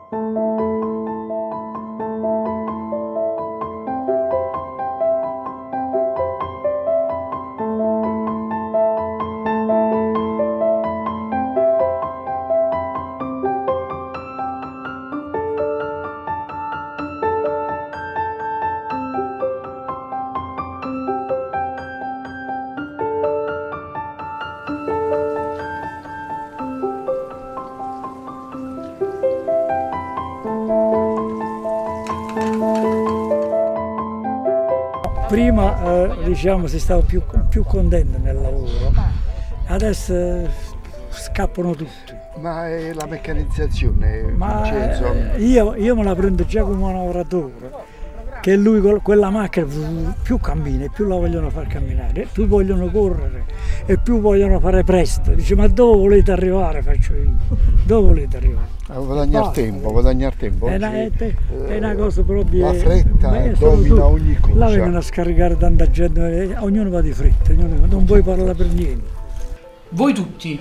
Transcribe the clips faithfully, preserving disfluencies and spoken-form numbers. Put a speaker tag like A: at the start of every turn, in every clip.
A: Prima eh, diciamo si stava più, più contento nel lavoro, adesso eh, scappano tutti.
B: Ma è la meccanizzazione,
A: Ma
B: Vincenzo.
A: eh, io, io me la prendo già come un lavoratore, che lui con quella macchina più cammina e più la vogliono far camminare, più vogliono correre e più vogliono fare presto. Dice: ma dove volete arrivare? Faccio io, dove volete arrivare?
B: A guadagnare tempo, guadagnare tempo.
A: È una, è, è una cosa proprio.
B: La fretta
A: beh,
B: domina ogni cosa.
A: Là vengono a scaricare tanta gente, ognuno va di fretta, ognuno, non puoi parlare per niente.
C: Voi tutti,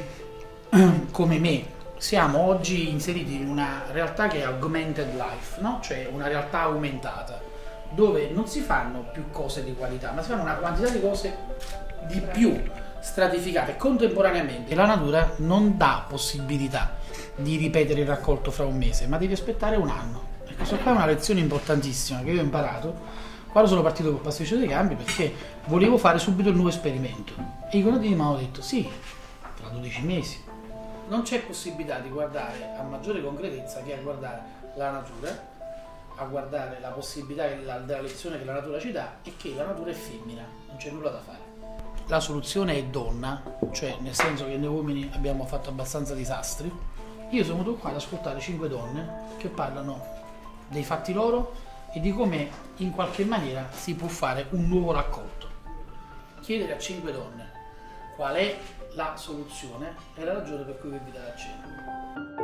C: come me, siamo oggi inseriti in una realtà che è augmented life, no? Cioè una realtà aumentata, dove non si fanno più cose di qualità, ma si fanno una quantità di cose di più stratificate contemporaneamente. E la natura non dà possibilità di ripetere il raccolto fra un mese, ma devi aspettare un anno. E questa qua è una lezione importantissima che io ho imparato quando sono partito col pasticcio dei campi, perché volevo fare subito il nuovo esperimento. E i contadini mi hanno detto: sì, tra dodici mesi. Non c'è possibilità di guardare a maggiore concretezza che a guardare la natura, a guardare la possibilità della, della lezione che la natura ci dà, e che la natura è femmina, non c'è nulla da fare. La soluzione è donna, cioè nel senso che noi uomini abbiamo fatto abbastanza disastri. Io sono venuto qua ad ascoltare cinque donne che parlano dei fatti loro e di come in qualche maniera si può fare un nuovo raccolto. Chiedere a cinque donne qual è la soluzione è la ragione per cui vi invitate a cena.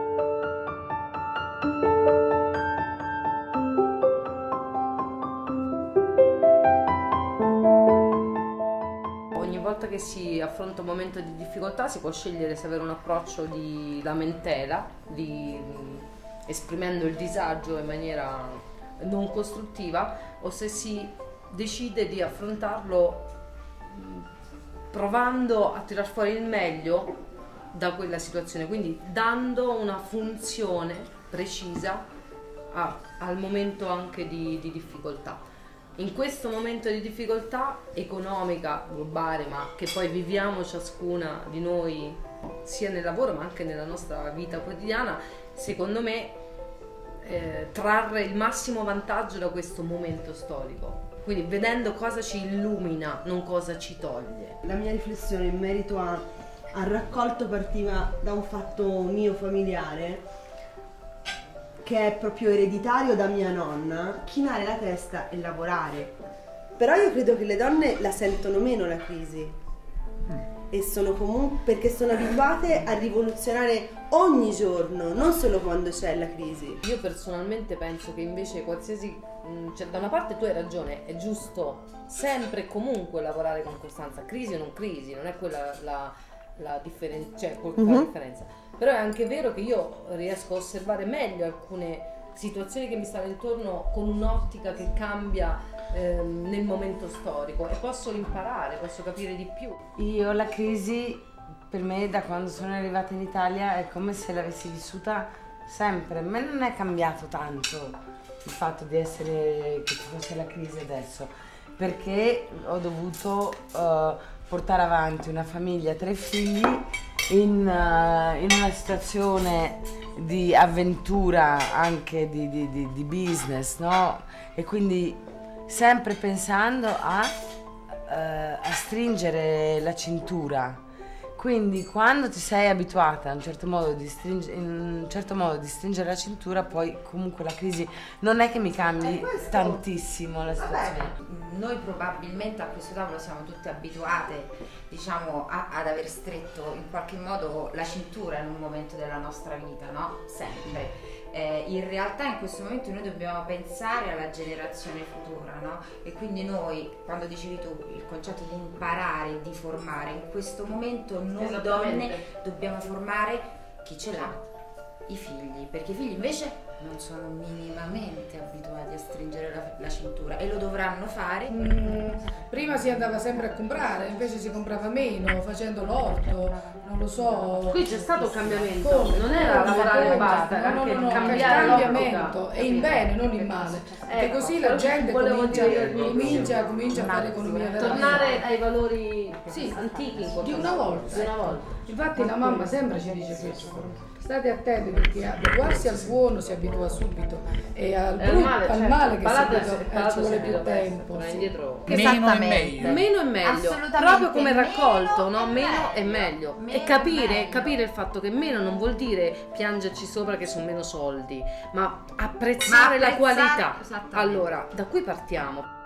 D: Ogni volta che si affronta un momento di difficoltà si può scegliere se avere un approccio di lamentela, di, esprimendo il disagio in maniera non costruttiva, o se si decide di affrontarlo provando a tirar fuori il meglio da quella situazione, quindi dando una funzione precisa a, al momento anche di, di difficoltà. In questo momento di difficoltà economica globale, ma che poi viviamo ciascuna di noi sia nel lavoro ma anche nella nostra vita quotidiana, secondo me eh, trarre il massimo vantaggio da questo momento storico, quindi vedendo cosa ci illumina, non cosa ci toglie.
E: La mia riflessione in merito a, al raccolto partiva da un fatto mio familiare, che è proprio ereditario da mia nonna: chinare la testa e lavorare. Però io credo che le donne la sentono meno la crisi, e sono comunque perché sono abituate a rivoluzionare ogni giorno, non solo quando c'è la crisi.
D: Io personalmente penso che invece qualsiasi, cioè da una parte tu hai ragione, è giusto sempre e comunque lavorare con costanza, crisi o non crisi, non è quella la, la differenza, cioè mm-hmm. la differenza. Però è anche vero che io riesco a osservare meglio alcune situazioni che mi stanno intorno con un'ottica che cambia ehm, nel momento storico, e posso imparare, posso capire di più.
F: Io la crisi, per me, da quando sono arrivata in Italia, è come se l'avessi vissuta sempre. A me non è cambiato tanto il fatto di essere, che ci fosse la crisi adesso, perché ho dovuto uh, portare avanti una famiglia, tre figli, in, uh, in una situazione di avventura, anche di, di, di, di business, no? E quindi sempre pensando a, uh, a stringere la cintura. Quindi quando ti sei abituata a un certo modo di stringere, in un certo modo di stringere la cintura, poi comunque la crisi non è che mi cambi tantissimo la situazione.
G: Vabbè, noi probabilmente a questo tavolo siamo tutte abituate, diciamo, a, ad aver stretto in qualche modo la cintura in un momento della nostra vita, no? Sempre. Eh, in realtà in questo momento noi dobbiamo pensare alla generazione futura, no? E quindi noi, quando dicevi tu il concetto di imparare, di formare, in questo momento noi donne dobbiamo formare chi ce l'ha, i figli, perché i figli invece non sono minimamente abituati a stringere la, la cintura e lo dovranno fare.
H: Mm, prima si andava sempre a comprare, invece si comprava meno, facendo l'orto, non lo so.
D: Qui c'è stato un cambiamento,
H: Come?
D: non era lavorare e basta,
H: no,
D: era
H: no,
D: anche
H: no, no,
D: cambiare
H: il cambiamento
D: l'ottica,
H: e in bene, non in male. Perché
D: Ecco,
H: così la
D: quello che
H: gente
D: volevo
H: comincia,
D: dire io.
H: comincia, comincia a fare economia della
D: tornare ai valori
H: Sì,
D: antichi in qualche
H: di una
D: modo,
H: volta.
D: di una volta.
H: Infatti la mamma sempre ci dice questo. State attenti perché abituarsi al buono si abitua subito e al,
D: E al
H: brutto-
D: male,
H: al
D: certo.
H: male che
D: Palato
H: si,
D: è-
H: abitua-
D: palato
H: ci vuole
D: si
H: più
D: deve
H: tempo.
D: essere,
H: Sì.
D: indietro.
C: Meno è
G: Esattamente.
C: meglio.
D: Meno è meglio,
G: Assolutamente.
D: proprio come
G: Meno
D: raccolto, no?
G: è
D: Meno è
G: meglio.
D: meglio.
G: Meno
D: E
G: è
D: capire,
G: meglio.
D: capire il fatto che meno non vuol dire piangerci sopra che sono meno soldi, ma apprezzare,
G: Ma
D: la
G: apprezzare-
D: qualità.
G: esattamente.
D: Allora, da qui partiamo.